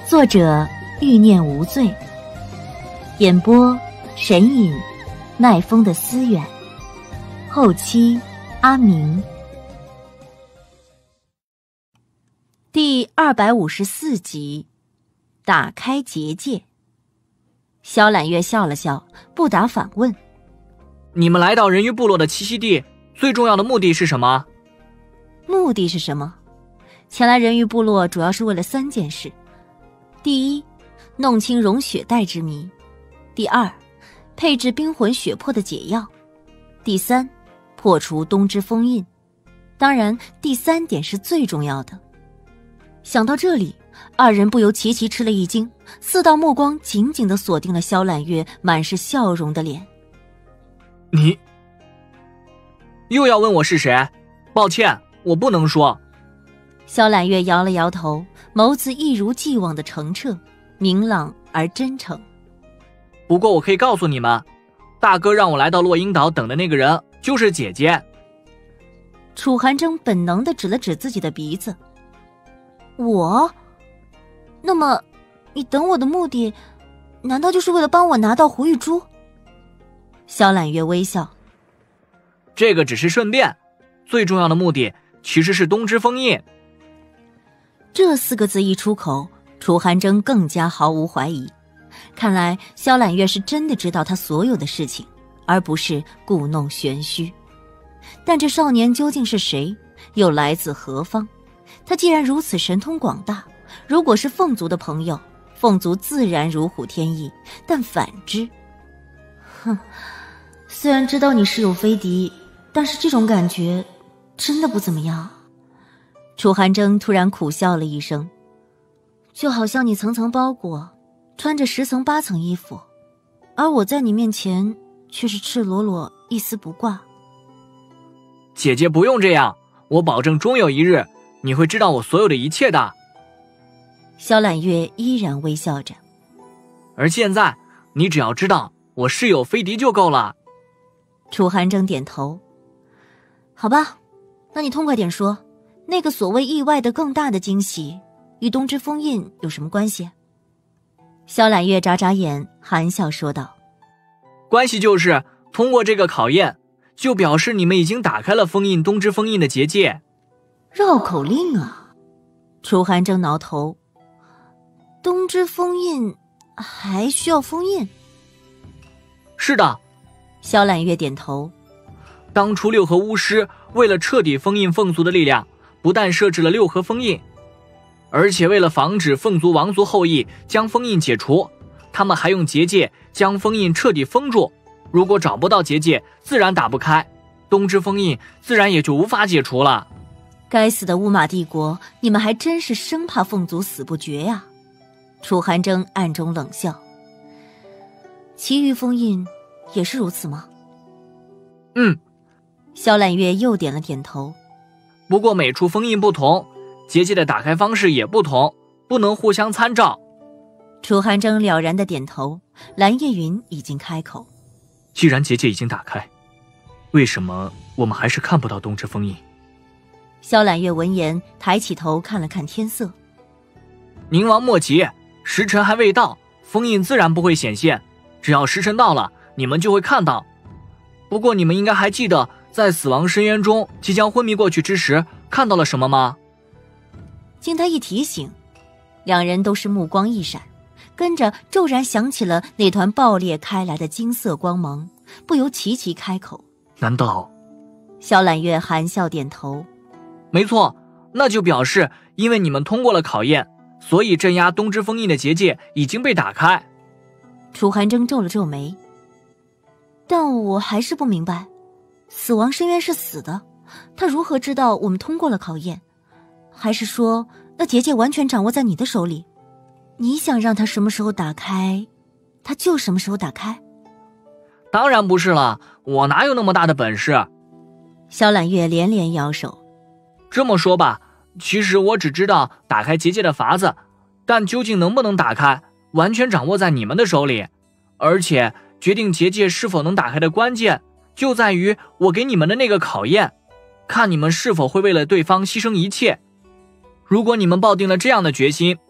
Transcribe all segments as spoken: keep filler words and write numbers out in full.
作者欲念无罪，演播神隐，奈风的思远，后期阿明。第二百五十四集，打开结界。萧揽月笑了笑，不答反问： 你们来到人鱼部落的栖息地，最重要的目的是什么？ 目的是什么？前来人鱼部落主要是为了三件事：第一，弄清融血带之谜；第二，配置冰魂血魄的解药；第三，破除东之封印。当然，第三点是最重要的。想到这里，二人不由齐齐吃了一惊，四道目光紧紧地锁定了萧揽月满是笑容的脸。 你又要问我是谁？抱歉，我不能说。 萧揽月摇了摇头，眸子一如既往的澄澈，明朗而真诚。 不过我可以告诉你们，大哥让我来到落英岛等的那个人就是姐姐。 楚寒征本能地指了指自己的鼻子。我？那么你等我的目的难道就是为了帮我拿到胡玉珠？萧揽月微笑。 这个只是顺便，最重要的目的其实是东之封印。 这四个字一出口，楚寒征更加毫无怀疑。看来萧揽月是真的知道他所有的事情，而不是故弄玄虚。但这少年究竟是谁，又来自何方？他既然如此神通广大，如果是凤族的朋友，凤族自然如虎添翼，但反之，哼，虽然知道你是有非敌，但是这种感觉真的不怎么样。楚寒征突然苦笑了一声，就好像你层层包裹，穿着十层八层衣服，而我在你面前却是赤裸裸一丝不挂。 姐姐不用这样，我保证终有一日你会知道我所有的一切的。 萧揽月依然微笑着。 而现在你只要知道我是有非敌就够了。 楚寒征点头。好吧，那你痛快点说，那个所谓意外的更大的惊喜与东之封印有什么关系？萧揽月眨眨眼，含笑说道： 关系就是通过这个考验，就表示你们已经打开了封印东之封印的结界。 绕口令啊！楚寒征挠头。东之封印还需要封印？ 是的。 萧揽月点头。 当初六合巫师为了彻底封印凤族的力量，不但设置了六合封印，而且为了防止凤族王族后裔将封印解除，他们还用结界将封印彻底封住。如果找不到结界，自然打不开，东之封印自然也就无法解除了。 该死的乌马帝国，你们还真是生怕凤族死不绝呀！楚寒征暗中冷笑。其余封印也是如此吗？ 嗯。 萧揽月又点了点头。 不过每处封印不同，结界的打开方式也不同，不能互相参照。 楚寒征了然的点头。蓝夜云已经开口。 既然结界已经打开，为什么我们还是看不到东之封印？ 萧揽月闻言抬起头看了看天色。 宁王莫急，时辰还未到，封印自然不会显现，只要时辰到了，你们就会看到。不过你们应该还记得在死亡深渊中即将昏迷过去之时看到了什么吗？ 经他一提醒，两人都是目光一闪，跟着骤然想起了那团爆裂开来的金色光芒，不由齐齐开口。 难道？ 萧揽月含笑点头。 没错，那就表示因为你们通过了考验，所以镇压东之封印的结界已经被打开。 楚寒征皱了皱眉。但我还是不明白，死亡深渊是死的，他如何知道我们通过了考验？还是说那结界完全掌握在你的手里，你想让他什么时候打开，他就什么时候打开？ 当然不是了，我哪有那么大的本事？ 萧揽月连连摇手。 这么说吧，其实我只知道打开结界的法子，但究竟能不能打开，完全掌握在你们的手里。而且决定结界是否能打开的关键，就在于我给你们的那个考验，看你们是否会为了对方牺牲一切。如果你们抱定了这样的决心，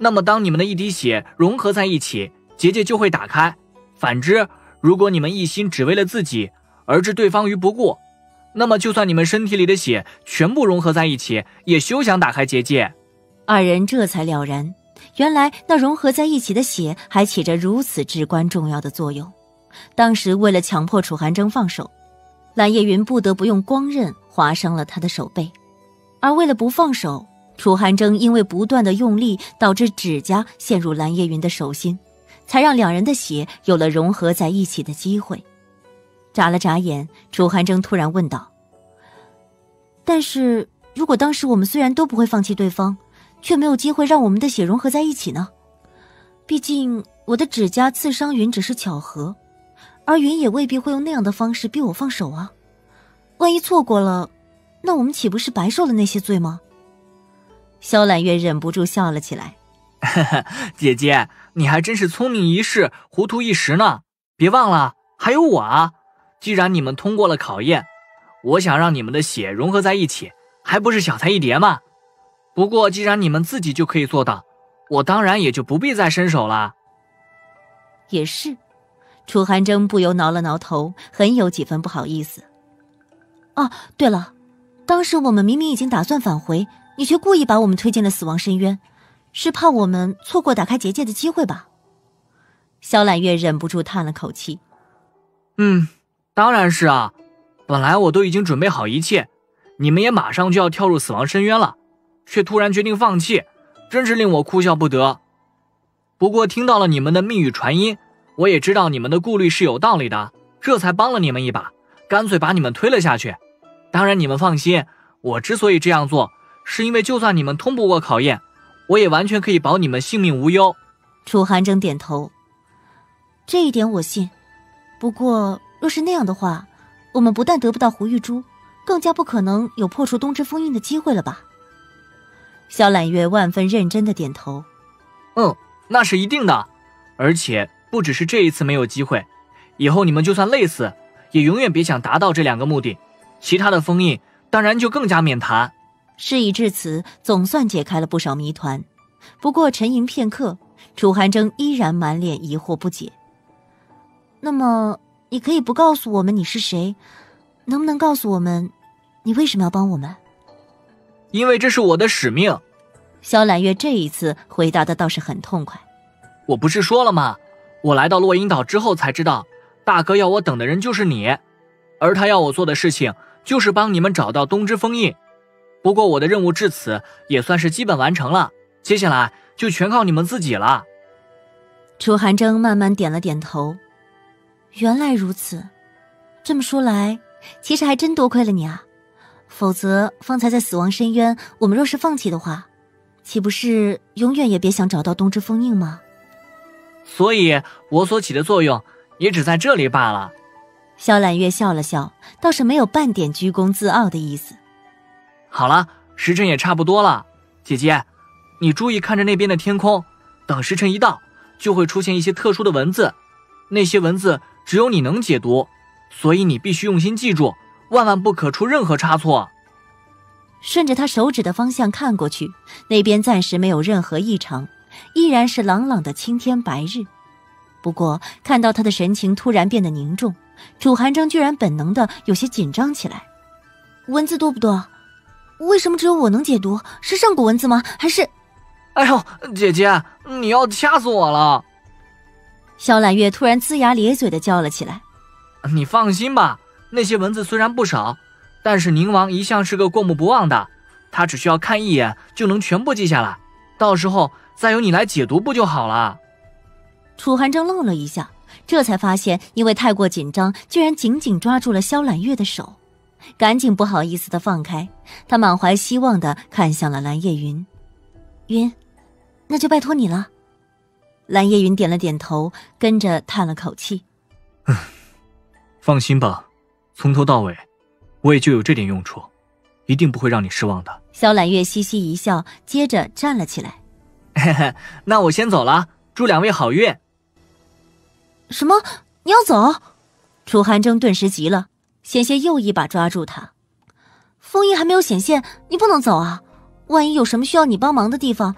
那么当你们的一滴血融合在一起，结界就会打开。反之，如果你们一心只为了自己，而置对方于不顾，那么就算你们身体里的血全部融合在一起，也休想打开结界。 二人这才了然，原来那融合在一起的血还起着如此至关重要的作用。当时为了强迫楚寒征放手，蓝叶云不得不用光刃划伤了他的手背，而为了不放手，楚寒征因为不断的用力，导致指甲陷入蓝叶云的手心，才让两人的血有了融合在一起的机会。眨了眨眼，楚寒征突然问道：但是如果当时我们虽然都不会放弃对方，却没有机会让我们的血融合在一起呢？毕竟我的指甲刺伤云只是巧合，而云也未必会用那样的方式逼我放手啊。万一错过了，那我们岂不是白受了那些罪吗？萧揽月忍不住笑了起来。 姐姐，你还真是聪明一世，糊涂一时呢。别忘了，还有我啊。既然你们通过了考验，我想让你们的血融合在一起，还不是小菜一碟吗？不过既然你们自己就可以做到，我当然也就不必再伸手了。 也是，楚寒征不由挠了挠头，很有几分不好意思。啊，对了，当时我们明明已经打算返回，你却故意把我们推进了死亡深渊，是怕我们错过打开结界的机会吧？萧揽月忍不住叹了口气。 嗯，当然是啊，本来我都已经准备好一切，你们也马上就要跳入死亡深渊了，却突然决定放弃，真是令我哭笑不得。不过听到了你们的密语传音，我也知道你们的顾虑是有道理的，这才帮了你们一把，干脆把你们推了下去。当然你们放心，我之所以这样做，是因为就算你们通不过考验，我也完全可以保你们性命无忧。 楚寒征点头，这一点我信。不过若是那样的话，我们不但得不到胡玉珠，更加不可能有破除东之封印的机会了吧？萧揽月万分认真的点头。 嗯，那是一定的。而且不只是这一次没有机会，以后你们就算累死，也永远别想达到这两个目的。其他的封印当然就更加免谈。 事已至此，总算解开了不少谜团。不过沉吟片刻，楚寒征依然满脸疑惑不解。那么你可以不告诉我们你是谁，能不能告诉我们你为什么要帮我们？ 因为这是我的使命。 萧揽月这一次回答的倒是很痛快。 我不是说了吗？我来到落阴岛之后才知道，大哥要我等的人就是你，而他要我做的事情就是帮你们找到东之封印。不过我的任务至此也算是基本完成了，接下来就全靠你们自己了。 楚寒征慢慢点了点头。原来如此，这么说来，其实还真多亏了你啊。否则方才在死亡深渊，我们若是放弃的话，岂不是永远也别想找到东之封印吗？ 所以我所起的作用也只在这里罢了。 萧揽月笑了笑，倒是没有半点居功自傲的意思。 好了，时辰也差不多了，姐姐，你注意看着那边的天空，等时辰一到，就会出现一些特殊的文字，那些文字只有你能解读，所以你必须用心记住，万万不可出任何差错。 顺着他手指的方向看过去，那边暂时没有任何异常，依然是朗朗的青天白日。不过看到他的神情突然变得凝重，楚寒征居然本能的有些紧张起来。文字多不多？为什么只有我能解读？是上古文字吗？还是…… 哎呦，姐姐，你要掐死我了！ 萧揽月突然龇牙咧嘴的叫了起来。 你放心吧，那些文字虽然不少，但是宁王一向是个过目不忘的，他只需要看一眼就能全部记下来，到时候再由你来解读不就好了？ 楚寒征愣了一下，这才发现因为太过紧张，居然紧紧抓住了萧揽月的手，赶紧不好意思的放开。他满怀希望的看向了蓝叶云。云，那就拜托你了。蓝叶云点了点头，跟着叹了口气。 嗯，放心吧，从头到尾我也就有这点用处，一定不会让你失望的。 萧揽月嘻嘻一笑，接着站了起来。 嘿嘿，那我先走了，祝两位好运。 什么？你要走？楚寒征顿时急了，险些又一把抓住他。封印还没有显现，你不能走啊！万一有什么需要你帮忙的地方，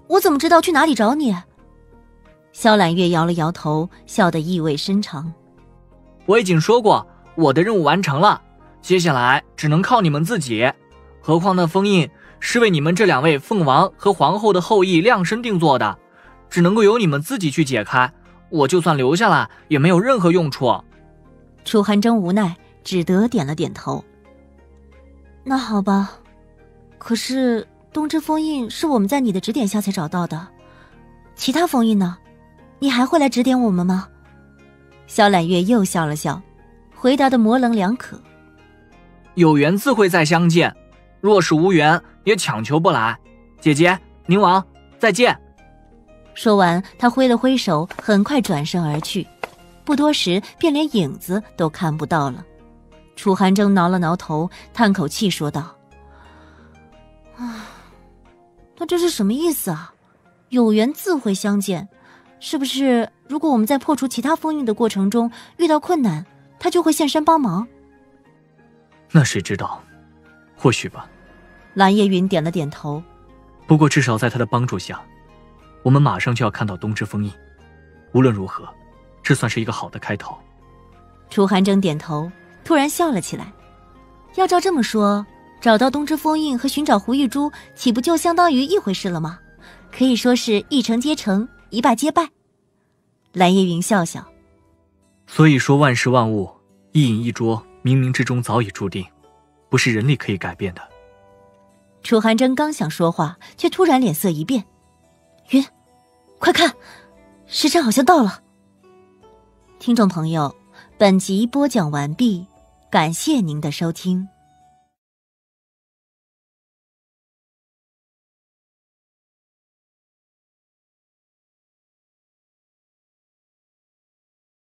我怎么知道去哪里找你？萧揽月摇了摇头，笑得意味深长。 我已经说过，我的任务完成了，接下来只能靠你们自己。何况那封印是为你们这两位凤王和皇后的后裔量身定做的，只能够由你们自己去解开，我就算留下来也没有任何用处。 楚寒征无奈，只得点了点头。那好吧，可是东之封印是我们在你的指点下才找到的，其他封印呢？你还会来指点我们吗？萧揽月又笑了笑，回答的模棱两可。 有缘自会再相见，若是无缘也强求不来。姐姐，宁王，再见。 说完，他挥了挥手，很快转身而去，不多时便连影子都看不到了。楚寒征挠了挠头，叹口气说道：啊，那这是什么意思啊？有缘自会相见，是不是如果我们在破除其他封印的过程中遇到困难，他就会现身帮忙？ 那谁知道，或许吧。 蓝夜云点了点头。 不过至少在他的帮助下，我们马上就要看到东之封印。无论如何，这算是一个好的开头。 楚寒征点头，突然笑了起来。要照这么说，找到东之封印和寻找胡玉珠，岂不就相当于一回事了吗？可以说是一成皆成，一败皆败。蓝夜云笑笑。 所以说万事万物，一饮一啄，冥冥之中早已注定，不是人力可以改变的。 楚寒征刚想说话，却突然脸色一变。云，快看，时辰好像到了。听众朋友，本集播讲完毕，感谢您的收听。